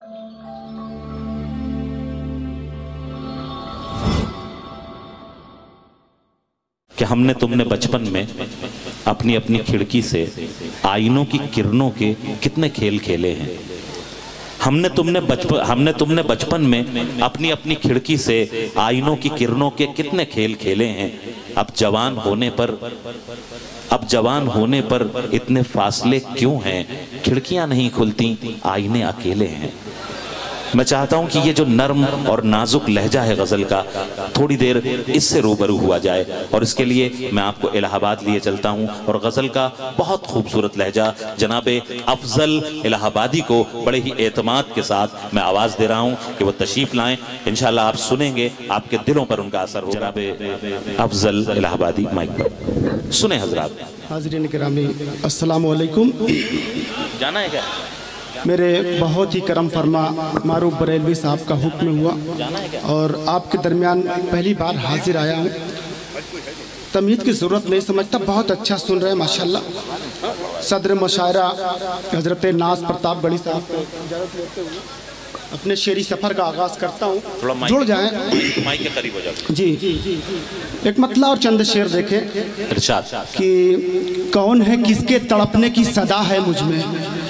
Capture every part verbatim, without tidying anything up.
कि हमने तुमने बचपन में अपनी अपनी खिड़की से आईनों की किरणों के कितने खेल खेले हैं। हमने तुमने बचपन हमने तुमने बचपन में अपनी अपनी खिड़की से आईनों की किरणों के कितने खेल खेले हैं। अब जवान होने पर अब जवान होने पर इतने फासले क्यों हैं? खिड़कियां नहीं खुलती, आईने अकेले हैं। मैं चाहता हूं कि ये जो नर्म और नाजुक लहजा है गजल का, थोड़ी देर इससे रूबरू हुआ जाए। और इसके लिए मैं आपको इलाहाबाद लिए चलता हूं और गजल का बहुत खूबसूरत लहजा जनाबे अफजल इलाहाबादी को बड़े ही एतमाद के साथ मैं आवाज दे रहा हूं कि वो तशरीफ लाएं। इंशाल्लाह आप सुनेंगे, आपके दिलों पर उनका असर हो। जनाबे अफजल इलाहाबादी माइक पर सुने हजरात। हाज़रीन किरामी अस्सलाम वालेकुम। जाना है क्या? मेरे बहुत ही करम फरमा मारूफ बरेलवी साहब का हुक्म हुआ और आपके दरमियान पहली बार हाजिर आया हूँ। तमीज़ की ज़रूरत नहीं समझता, बहुत अच्छा सुन रहे हैं माशाल्लाह। सदर मशायरा हज़रत नाज प्रताप गढ़ी साहब को इजाज़त लेते हुए अपने शेरी सफ़र का आगाज़ करता हूँ। जुड़ जाएँ, माइक के करीब हो जाओ। जी एक मतला और चंद शेर देखें कि कौन है किसके तड़पने की सदा है मुझ में,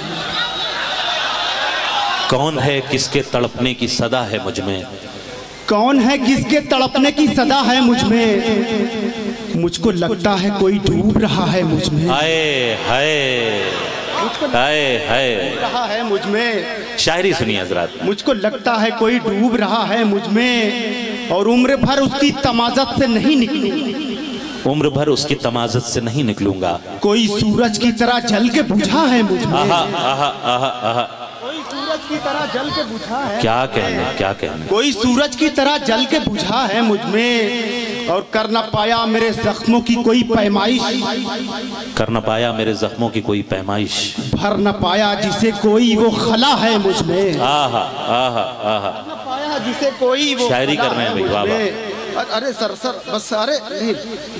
कौन है किसके तड़पने की सदा है मुझ में, कौन है किसके तड़पने की सदा है मुझ में, मुझको लगता है कोई डूब रहा है मुझ में। हाय हाय हाय हाय रहा है मुझ में। शायरी सुनिए हजरात। मुझको लगता है कोई डूब रहा है मुझ में और उम्र भर उसकी तमाज़त से नहीं निकलूंगा, उम्र भर उसकी तमाज़त से नहीं निकलूंगा। कोई सूरज की तरह जल के बुझा है मुझ में। आहा आहा आहा आहा कोई सूरज की तरह जल के बुझा है। क्या कहने क्या कहने कोई सूरज की तरह जल के बुझा है मुझ में और कर न पाया मेरे जख्मों की कोई पैमाइश, कर न पाया मेरे जख्मों की कोई पैमाइश, भर न पाया जिसे कोई वो खला है मुझ में। आहा आहा आहा न पाया जिसे कोई वो शायरी कर रहे हैं भाई, वाह वाह। अरे सर सर बस अरे नहीं।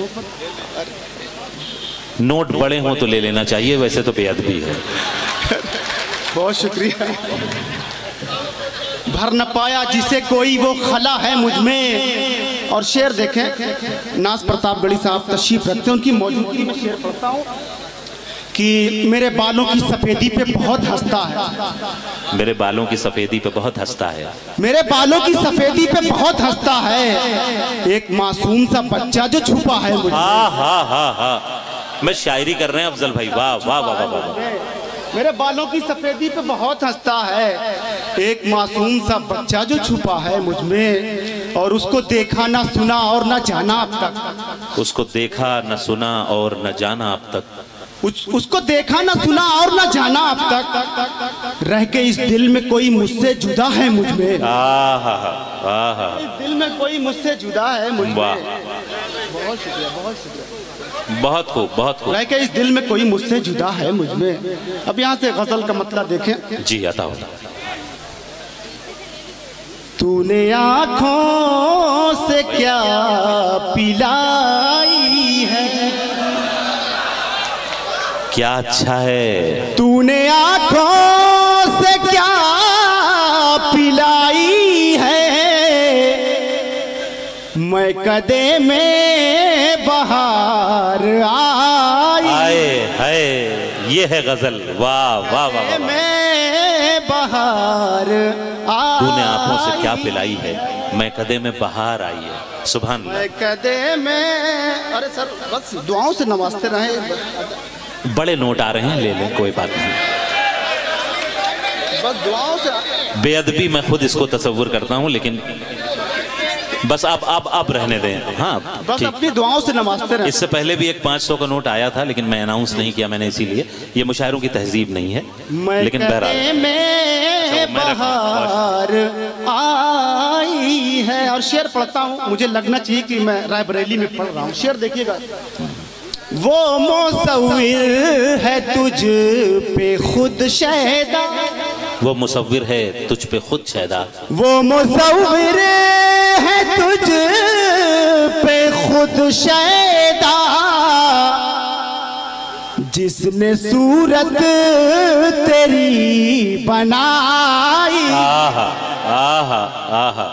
नोट बड़े हों तो ले लेना चाहिए, वैसे तो बेअदबी है। बहुत शुक्रिया। भर न पाया जिसे कोई वो खला है मुझ में। और शेर देखें, नाज प्रताप गढ़ी साहब तशरीफ रखते हैं, उनकी मौजूदगी में शेर पढ़ता हूँ कि मेरे बालों की सफेदी पे बहुत हंसता है, मेरे बालों की सफेदी पे बहुत हंसता है, मेरे बालों की सफेदी पे बहुत हंसता है एक मासूम सा बच्चा जो छुपा है मुझ में। हाँ हाँ हाँ हाँ मैं शायरी कर रहे हैं अफजल भाई, वाह वाह वाह वाह वाह। मेरे बालों की सफेदी पे बहुत हंसता है एक मासूम सा बच्चा जो छुपा है मुझ में और उसको देखा ना सुना और ना जाना अब तक, उसको देखा न सुना और न जाना अब तक, उस, उसको देखा ना सुना और ना जाना अब तक, रह के इस दिल में कोई मुझसे जुदा है मुझ में। आहा आहा इस दिल में कोई मुझसे जुदा है मुझ में। बहुत शुक्रिया बहुत शुक्रिया। बहुत खूब बहुत खूब। रह के इस दिल में कोई मुझसे जुदा है मुझ में। अब यहाँ से गजल का मतलब देखें। जी आता होता। तूने आँखों से क्या पिलाई है, क्या अच्छा है, तूने आँखों से क्या पिलाई है, मैं कदे में बाहर आई आए है, ये है गजल, वाह वाह वाह वाह। मैं बाहर तूने आंखों से क्या पिलाई है, मैं कदे में बाहर आई है। सुभान अल्लाह। मैं कदे में, अरे सर बस दुआओं से नवाजते रहे। बड़े नोट आ रहे हैं, ले लें कोई बात नहीं। बस दुआओं से बेअदबी मैं खुद इसको तसव्वुर करता हूँ, लेकिन बस आप आप आप रहने दें। हाँ बस अपनी दुआओं से नवाजते रहे। इससे पहले भी एक पाँच सौ का नोट आया था, लेकिन मैं अनाउंस नहीं किया मैंने, इसीलिए ये मुशायरों की तहजीब नहीं है। लेकिन बहरहाल में बाहर आई है। और शेर पढ़ता हूँ, मुझे लगना चाहिए कि मैं रायबरेली में पढ़ रहा हूँ। शेर देखिएगा। वो मुसव्विर है तुझ पे खुद शैदा, वो मुसव्विर है तुझ पे खुद शैदा, वो मुसव्विर है तुझ पे खुद शैदा, जिसने सूरत तेरी बनाई। आहा,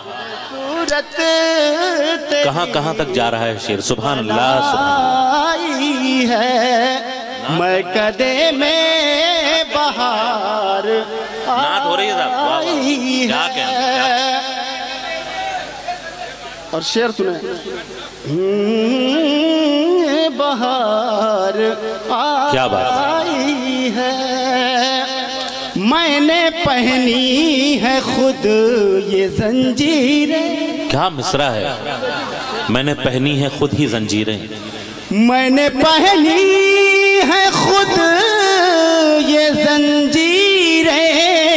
कहाँ कहाँ तक जा रहा है शेर। सुभान अल्लाह, आई है मैं कदे में बहार नात हो रही है साहब, क्या कहना। और शेर सुने, बहार क्या बात आई है, मैंने पहनी है खुद ये जंजीरें। क्या मिसरा है, मैंने पहनी है खुद ही जंजीरें। मैंने पहनी है खुद ये जंजीरें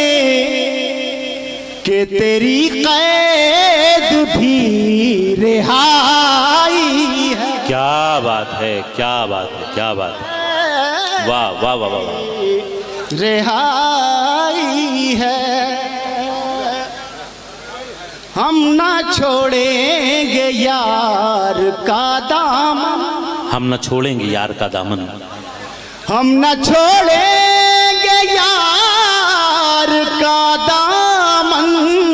कि तेरी कैद भी रिहाई है। क्या बात है, क्या बात है, क्या बात है, वाह वाह वाह वाह वाह। रिहाई है, हम ना छोड़ेंगे यार का दामन, हम न छोड़ेंगे यार का दामन, हम न छोड़ेंगे यार का दामन,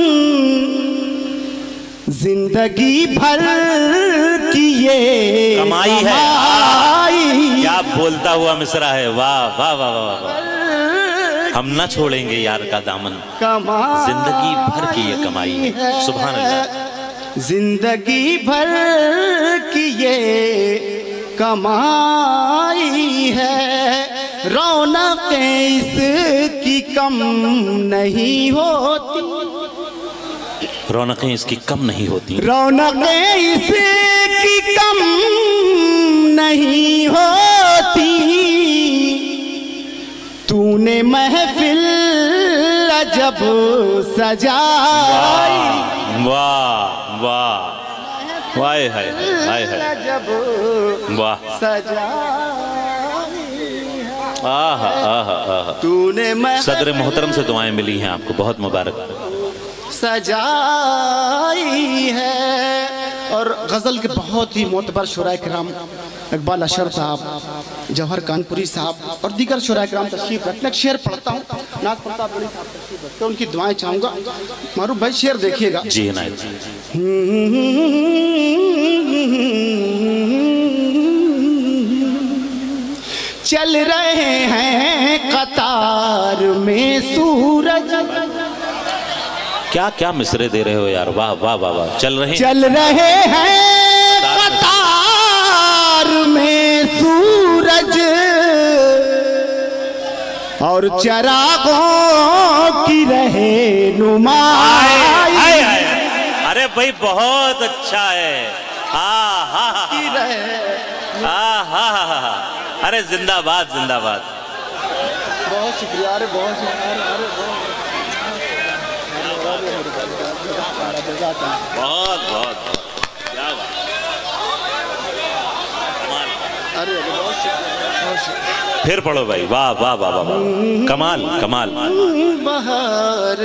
जिंदगी भर की ये कमाई है। कमाई। क्या बोलता हुआ मिसरा है, वाह वाह वाह वाह वाह। हम न छोड़ेंगे यार का दामन, जिंदगी भर की ये कमाई है। सुभान अल्लाह। जिंदगी भर की ये कमाई है, रौनकें इसकी कम नहीं होती, रौनकें इसकी कम नहीं होती, रौनकें इसकी कम नहीं होती, तूने महफिल जब सजाई। वाह वाह वाह है हाय है, जब वाह सजाई आहा आहा आहा। तूने सदर मोहतरम से दुआएं मिली हैं आपको, बहुत मुबारक। सजाई है। और गज़ल के बहुत ही मोतबर शुराए किराम इकबाल अशर साहब, जौहर कानपुरी साहब और दीगर शुराए किराम तशरीफ रखने। शेर पढ़ता हूँ, नाथ प्रताप बड़ी साहब तशरीफ रखते हैं, उनकी दुआएं चाहूँगा। मारूफ भाई शेर देखिएगा। जी इनायत जी। चल रहे हैं कतार में सूरज, क्या क्या मिसरे दे रहे हो यार, वाह वाह वाह वाह। चल रहे चल रहे हैं कतार में सूरज, और चरागों की रहे नुमाई। अरे भाई बहुत अच्छा है, हाँ हाँ हाँ हाँ, अरे जिंदाबाद जिंदाबाद। बहुत शुक्रिया, अरे बहुत शुक्रिया, बहुत बहुत क्या बात। अरे बहुत शुक्रिया। फिर पढ़ो भाई, वाह वाह वाह वाह वाह, कमाल कमाल। बहार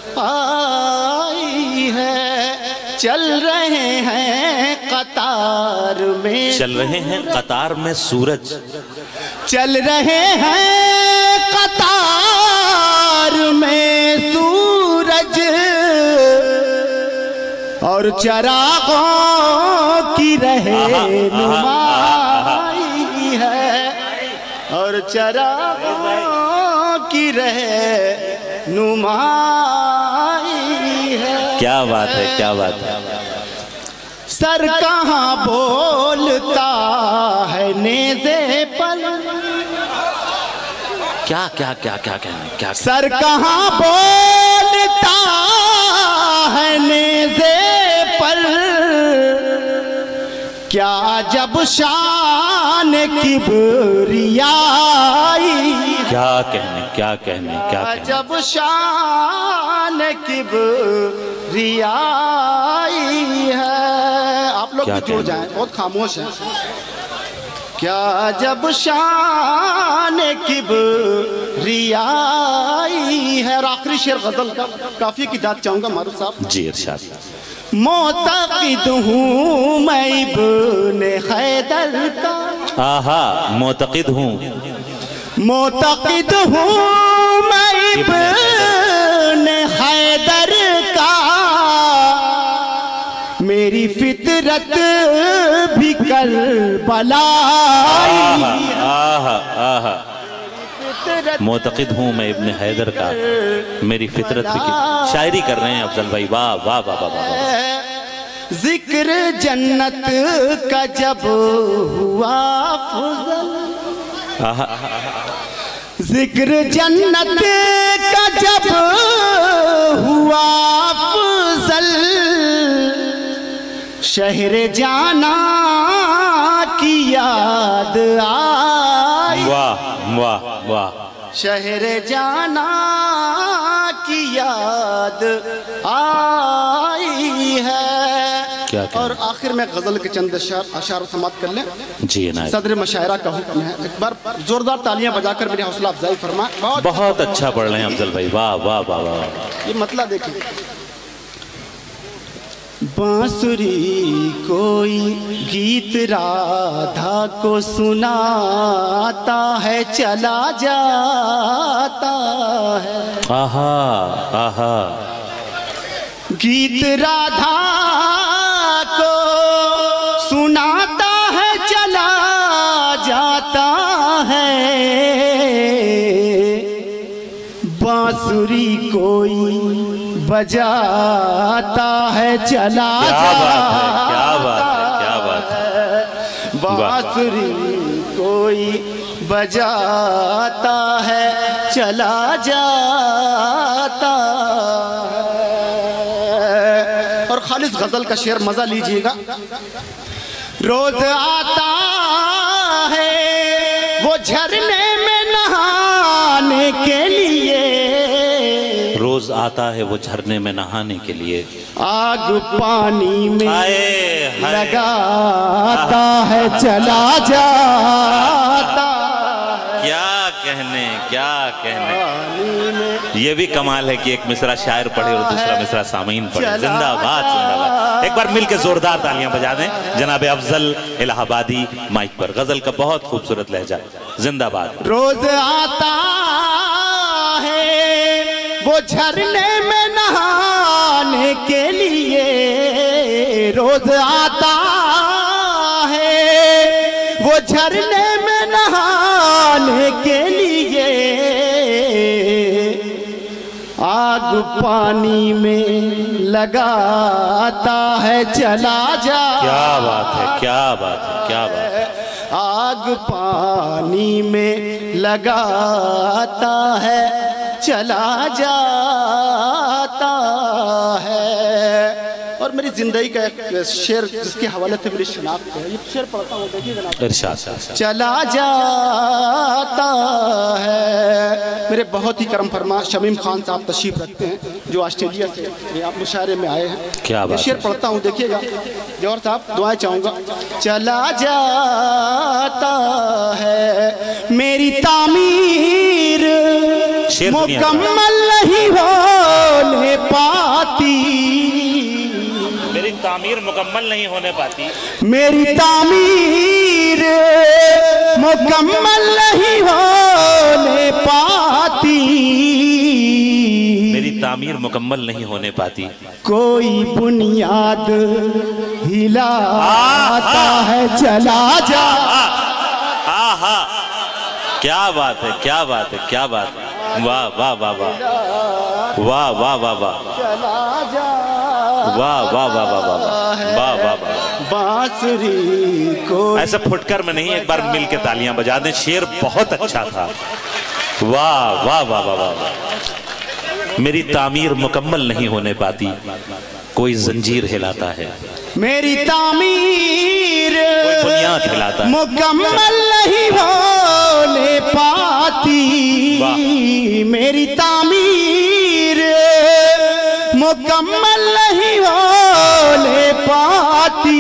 आई है, चल रहे हैं कतार में, चल रहे हैं कतार में सूरज, चल रहे हैं कतार में सूरज, और चरागों की रहे नुमाई है, और चरागों की रहे नुमाई है। क्या बात है, क्या बात है। सर कहाँ बोलता है नेज़े पर, क्या क्या क्या क्या कहना, क्या सर कहाँ बोलता है नेज़े पर, क्या जब शान किबरियाई, क्या कहने, क्या कहने, क्या कहने। जब शान किबरियाई है। आप लोग भी जुड़ जाएं, बहुत खामोश है। क्या जब शान किबरियाई है। और आखिरी शेर गजल का, काफी की दाद चाहूंगा मारूफ साहब। जी इरशाद। मोतक़िद हूँ मैं इब्ने हैदर का, आहा मोतक़िद हूँ, मोतक़िद हूँ मैं इब्ने हैदर का, मेरी फितरत भी करबलाई। आहा आहा, मोतक़िद हूँ मैं इब्न हैदर का, मेरी फितरत भी। शायरी कर रहे हैं अफजल भाई, वाह वाह वाह वाह वाह। जिक्र जन्नत का जब हुआ फजल, जिक्र जन्नत का जब हुआ फजल, शहर जाना की याद आई। वाह वाह वाह। शहर जाना की याद आई है। क्या और आखिर में गजल के चंद अशार समाप्त कर लें। जी ना, सदर मशायरा का हुक्म है। एक बार जोरदार तालियां बजाकर मेरी हौसला अफजाई फरमा। बहुत, बहुत अच्छा पढ़ रहे हैं अफजल भाई, वाह वाह वाह वाह। ये मतलब देखिए, बांसुरी कोई गीत राधा को सुनाता है, चला जाता है। आहा आहा, गीत राधा को सुनाता है, चला जाता है। बांसुरी कोई बजाता है, चला जाता है। क्या बात है, क्या बात है। बांसुरी कोई बजाता है, चला जाता है। और खालिस गजल का शेर मजा लीजिएगा। रोज आता है वो झरने में नहाने के लिए, रोज आता है वो झरने में नहाने के लिए, आग पानी में हाय, हाय। लगाता है, चला जाता। क्या कहने, क्या कहने। ये भी कमाल है कि एक मिसरा शायर पढ़े और दूसरा मिसरा सामीन पढ़े। जिंदाबाद जिंदाबाद। एक बार मिलकर जोरदार तालियां बजा दें जनाब अफजल इलाहाबादी माइक पर। गजल का बहुत खूबसूरत लहजा, जिंदाबाद। रोज आता है वो झरने में नहाने के लिए, रोज आता है वो झरने में नहाने के लिए, आग पानी में लगाता है, चला जा। क्या बात है, क्या बात है, क्या बात है। आग पानी में लगाता है, चला जाता है। और मेरी जिंदगी का एक शेर जिसके हवाले से मेरी शनाख्त है, ये शेर पढ़ता हूँ, देखिए जनाब। इरशाद। चला जाता है। मेरे बहुत ही करम फरमा शमीम खान साहब तशरीफ रखते हैं, जो ऑस्ट्रेलिया से आप मुशायरे में आए हैं। क्या बात। ये शेर पढ़ता हूँ, देखिएगा जौहर साहब, दुआएं चाहूँगा। चला जाता है मेरी तामीर मुकम्मल नहीं होने पाती, मेरी तामीर मुकम्मल नहीं होने पाती, मेरी तामीर मुकम्मल नहीं होने पाती, मेरी तामीर मुकम्मल नहीं होने पाती। कोई बुनियाद हिलाता है, चला जा। आहा, क्या बात है, क्या बात है, क्या बात है। वाह वाह वाह वाह वाह वाह वाह वाह चला जा। वाह वाह वाह वाह वाह वाह वाह वाह। बांसुरी को ऐसे फुटकर में नहीं, एक बार मिल के तालियां बजा दें। शेर बहुत अच्छा था। वाह वाह वाह वाह वाह। मेरी तामीर मुकम्मल नहीं होने पाती, कोई जंजीर हिलाता है, मेरी तामीर कोई बुनियाद हिलाता है, मुकम्मल नहीं होने पाती, मेरी तामीर मुकम्मल नहीं होने पाती,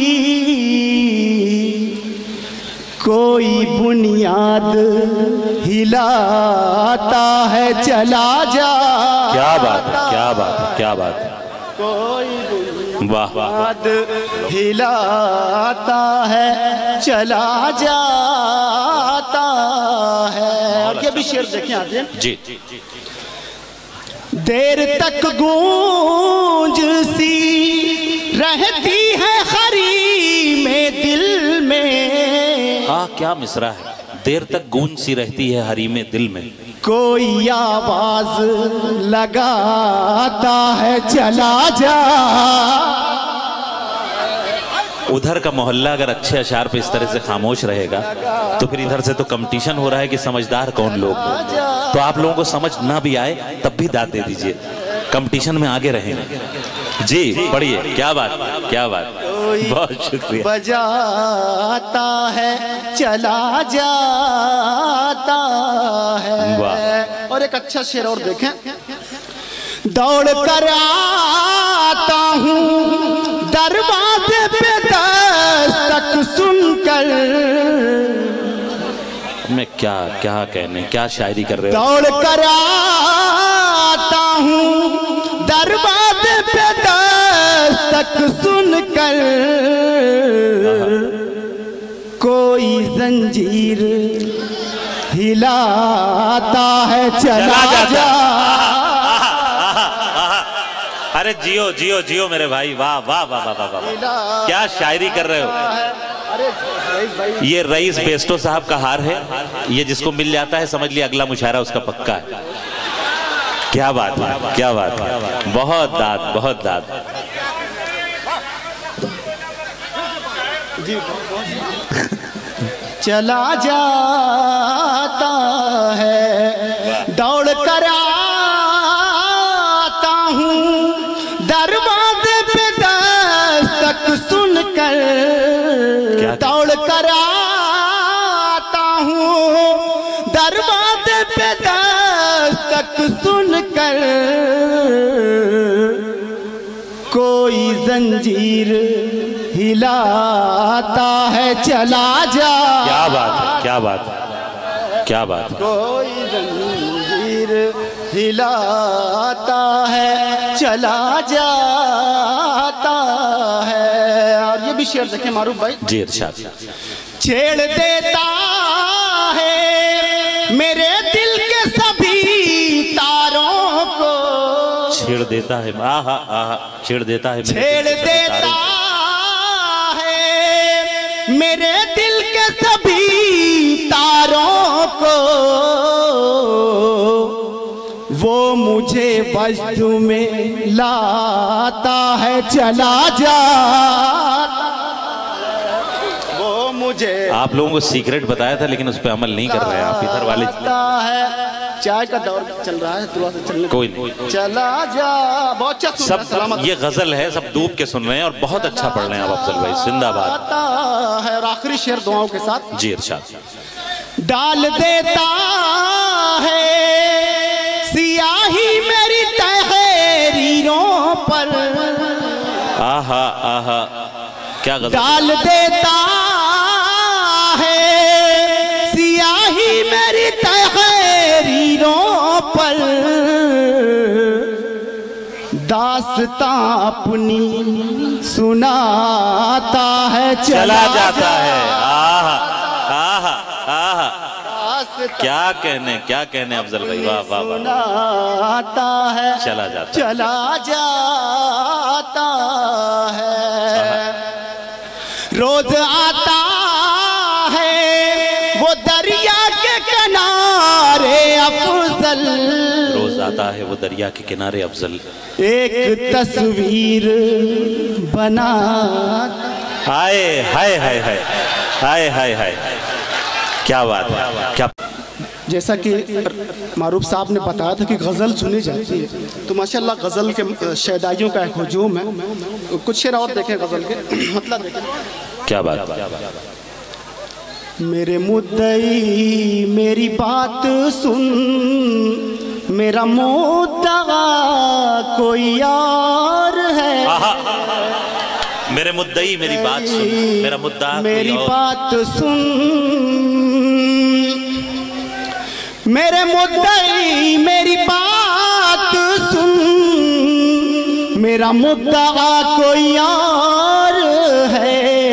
कोई बुनियाद हिलाता है, चला जा। क्या बात है, क्या बात है, क्या बात है। कोई वाह वाह बुनियाद हिलाता है, चला जाता है। और ये भी शेर देखें आप जी। देर तक गूंज सी रहती क्या मिसरा है, देर तक गूंज सी रहती है हरीमे दिल में। कोई आवाज लगाता है चला जा। उधर का मोहल्ला अगर अच्छे अशार पे इस तरह से खामोश रहेगा तो फिर इधर से तो कंपटीशन हो रहा है कि समझदार कौन लोग हो। तो आप लोगों को समझ ना भी आए तब भी दाद दे दीजिए, कंपटीशन में आगे रहेंगे। जी पढ़िए, क्या बात क्या बात, बहुत शुक्रिया। बजाता है चला जाता है। और एक अच्छा शेर और देखें, दौड़ कर आता हूँ दरवाजे पे दस्तक सुनकर। मैं क्या क्या कहने, क्या शायरी कर रहे हो। दौड़ कर आता हूँ दरवाजे पे दस्तक सुनकर, कोई जंजीर हिलाता है चला जा। अरे जियो जियो जियो मेरे भाई, वाह वाह वाह वाह वाह वाह, क्या शायरी कर रहे हो। ये रईस बेस्टो साहब का हार है, ये जिसको मिल जाता है समझ लिया अगला मुशायरा उसका पक्का है। क्या बात है, क्या बात है, बहुत दाद बहुत दाद। चला जाता है दौड़ कर आता हूँ दरवाजे पे दस्तक सुनकर। दौड़ कर आता हूँ दरवाजे पे दस्तक सुनकर, कोई जंजीर हिलाता है चला जा। क्या बात है, क्या बात है, क्या बात है। कोई जंजीर हिलाता है चला जाता है। और ये भी शेर देखें मारूफ भाई। जी इरशाद। छेड़ देता है मेरे दिल के सभी तारों को। छेड़ देता है, आहा आहा, छेड़ देता है, छेड़ देता है मेरे दिल के सभी तारों को, वो मुझे वजद में लाता है चला जा। वो मुझे, आप लोगों को सीक्रेट बताया था लेकिन उस पर अमल नहीं कर रहे हैं आप इधर वाले। है चाय का दौर चल रहा है, थोड़ा सा चलने कोई नहीं, चला जा। बहुत अच्छा सब सलामत। ये गजल है, सब डूब के सुन रहे हैं और बहुत अच्छा पढ़ रहे हैं आप अफजल भाई, जिंदाबाद है। और आखिरी शेर दुआओं के साथ। जी इरशाद। डाल देता है सियाही मेरी तहरीरों पर। आहा आहा, क्या गजल। डाल देता है सियाही मेरी तहरीरों पर, दास्तां अपनी सुनाता है चला जाता है। आहा आहा आहा, क्या कहने, क्या कहने अफजल भाई, वाह वाह वाह। सुनाता है चला जाता, चला जाता है। रोज आता है वो दरिया के किनारे अफजल। रोज आता है वो दरिया के किनारे अफजल, एक तस्वीर बना। हाय हाय हाय हाय हाय हाय हाय, क्या बात है, क्या। जैसा कि मारूफ साहब ने बताया था कि गज़ल सुनी जाती है, तो माशाल्लाह गज़ल के शैदाइयों का एक हुजूम है। कुछ शेर और देखें गज़ल के, मतलब देखें। क्या बात। मेरे मुद्दई मेरी बात सुन, मेरा मुद्दा कोई और है। मेरे मुद्दई मेरी बात सुन, मेरा मुद्दा मेरी बात सुन, मेरे मुद्दई मेरी बात सुन, मेरा मुद्दा कोई और है।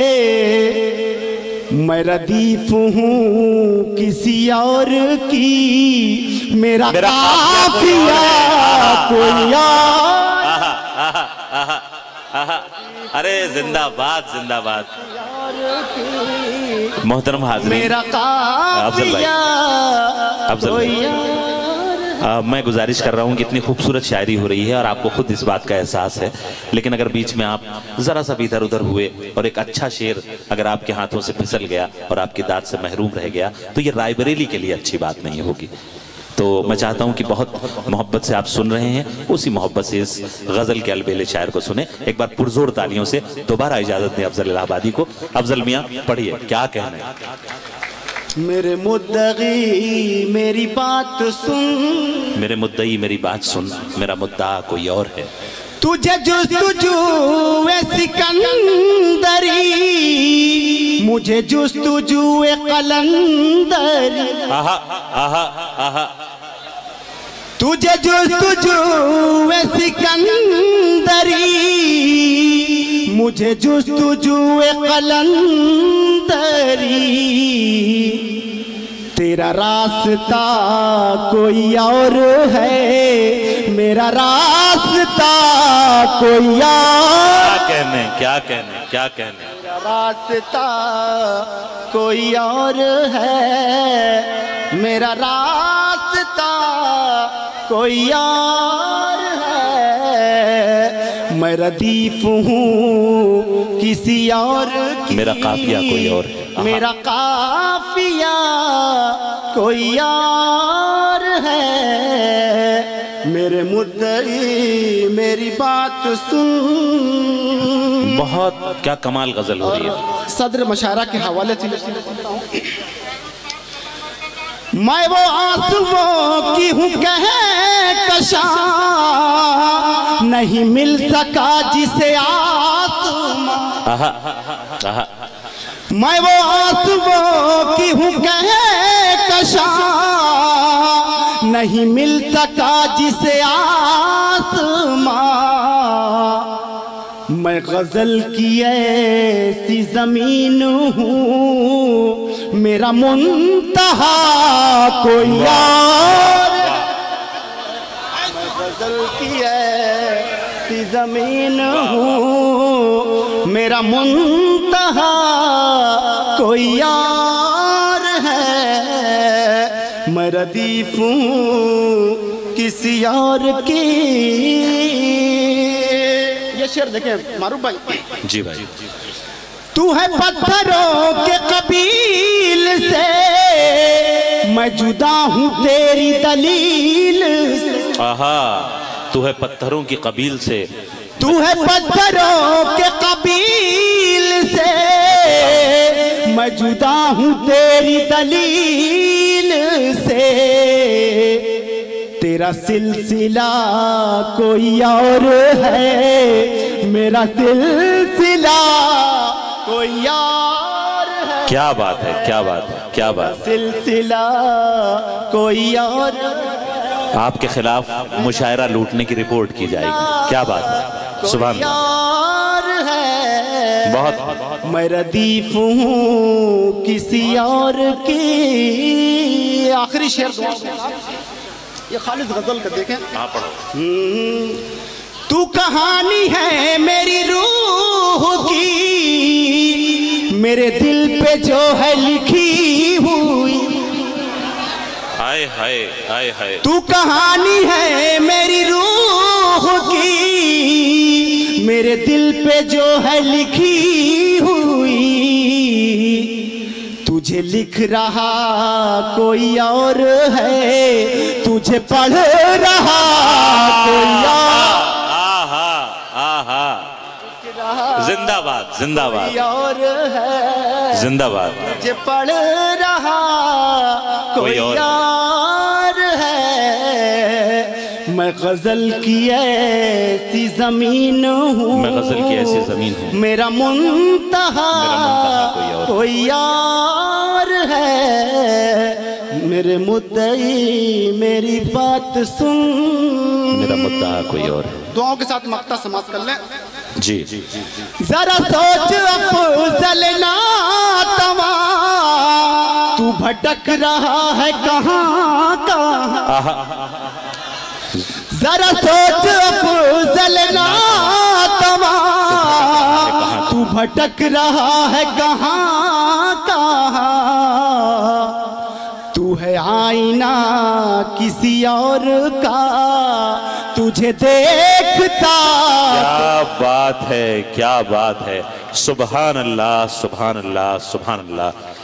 मैं रदीफ हूँ किसी और की, मेरा काफिया कोई और। अरे जिंदाबाद जिंदाबाद, मोहतरम हाज़रीन, मेरा अफजल भाई, अफजल भाई, आ, मैं गुजारिश कर रहा हूँ कि इतनी खूबसूरत शायरी हो रही है और आपको खुद इस बात का एहसास है, लेकिन अगर बीच में आप ज़रा सा भी इधर उधर हुए और एक अच्छा शेर अगर आपके हाथों से फिसल गया और आपकी दाद से महरूम रह गया तो ये रायबरेली के लिए अच्छी बात नहीं होगी। तो मैं चाहता हूं कि बहुत मोहब्बत से आप सुन रहे हैं, उसी मोहब्बत से इस गज़ल के अलबेले शायर को सुने। एक बार पुरजोर तालियों से दोबारा इजाज़त दें अफजल इलाहाबादी को। अफजल मियाँ पढ़िए, क्या कहना है। मेरे मुद्दई मेरी बात सुन, मेरे मुद्दई मेरी बात सुन, मेरा मुद्दा कोई और है। तुझे जुस्तुजू ए सिकंदरी, मुझे जुस्तुजू ए कलंदरी। आहा आहा आहा। तुझे जुस्तुजू ए सिकंदरी, मुझे जुस्तुजू ए कलंदरी। तेरा रास्ता कोई और है, मेरा रास्ता कोई और। क्या कहने क्या कहने क्या कहने। मेरा रास्ता कोई और है, मेरा रास्ता कोई और है। मैं रदीफ हूँ किसी और की, मेरा काफिया कोई और है। मेरा काफिया कोई और है। मेरे मुद्दई मेरी बात सुन। बहुत क्या कमाल गजल हो रही है। सदर मशारा के हवाले से मैं वो आंसुओं की हूँ कह कशा, नहीं मिल सका जिसे आसमां। आहा आहा। मैं वो आंसुओं की हूँ कह कशा, नहीं मिल सका जिसे आसमां। मैं गजल की ऐसी जमीन हूँ, मेरा मुंतहा कोई और। मैं गजल की ऐसी जमीन हूँ, मेरा मुंतहा कोई और है। मैं रदीफ हूँ किसी और की। ये शेर देखें मारूफ भाई। जी भाई। तू है पत्थरों के कबील से, मैं जुदा हूँ तेरी दलील से। आहा। तू है पत्थरों की कबील से, तू है पत्थरों के कबील से, मैं जुदा हूँ तेरी दलील से। तेरा सिलसिला कोई और है, मेरा सिलसिला कोई और है। क्या बात है, क्या बात है, क्या बात। सिलसिला कोई और। आपके खिलाफ मुशायरा लूटने की रिपोर्ट की जाएगी। क्या बात है, सुभान अल्लाह है। बहुत। मैं रदीफ हूँ किसी और की। आखिरी शेर ये खालिद गजल का देखें। हाँ पढ़ो। तू कहानी है मेरी रूह की, मेरे दिल पे जो है लिखी हुई। हाय हाय हाय हाय। तू कहानी है मेरी रूह की, मेरे दिल पे जो है लिखी हुई। तुझे लिख रहा कोई और है, तुझे पढ़ रहा कोई और। जिंदाबाद जिंदाबाद और है, जिंदाबाद। तुझे पढ़ रहा कोई और है। मैं गजल की ऐसी जमीन हूँ, मैं गजल की ऐसी जमीन हूँ, मेरा मुंतहा कोई और है। मेरे मुद्दई मेरी बात सुन, मेरा मुद्दा कोई और है। दुआओं के साथ मक्ता समाप्त कर लें। जी। जरा सोच अफजल नातवा, तू भटक रहा है कहाँ कहाँ। जरा सोच अफजल नातवा, तू भटक रहा है कहाँ कहाँ, तू है आईना किसी और का, तुझे देखता। क्या बात है, क्या बात है। सुभान अल्लाह, सुभान अल्लाह, सुभान अल्लाह।